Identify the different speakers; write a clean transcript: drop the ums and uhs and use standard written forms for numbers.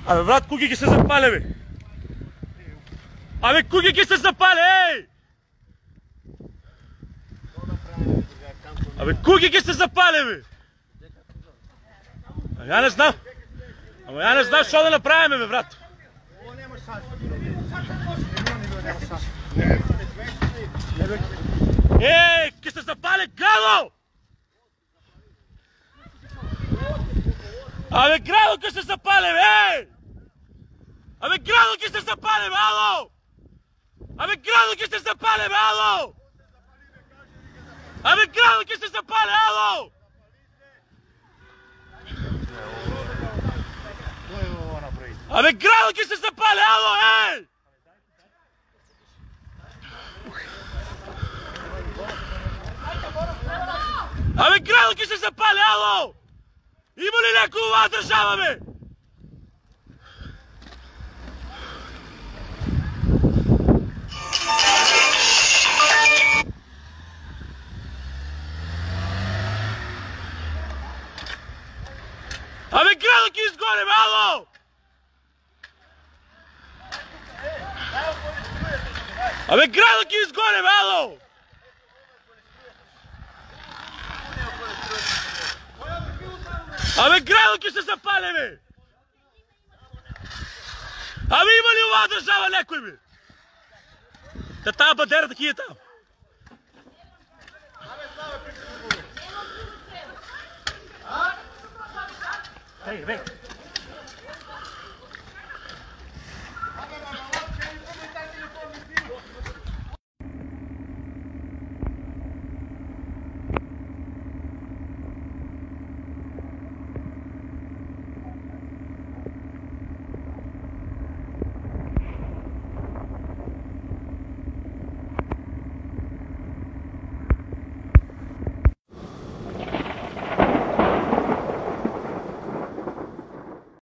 Speaker 1: Абе, брат, куки ќе се запале, бе! Абе, куки ќе се запале, еј! Абе, куки ќе се запале, бе! Ја не знам. Ама ја не знам што да направиме, бе, брат. Еј, ќе се запале градо! Абе, градо ќе се запале, бе, еј! Абе, градо ќе се запале, бе, ало! Абе, градо ќе се запале, бе, ало! Абе, градо ќе се запале, ало! Абе, градо ќе се запале, ало, еј! Абе, градо ќе се запале, ало! Има ли некој оваа држава, бе? Абе, градо ќе изгоре, бе, ало! Абе, градо ќе изгоре, бе, ало! Абе, градо ќе се запале, бе! Абе, има ли оваа држава некој, бе? Да таа бадерата ќе е там. Hey,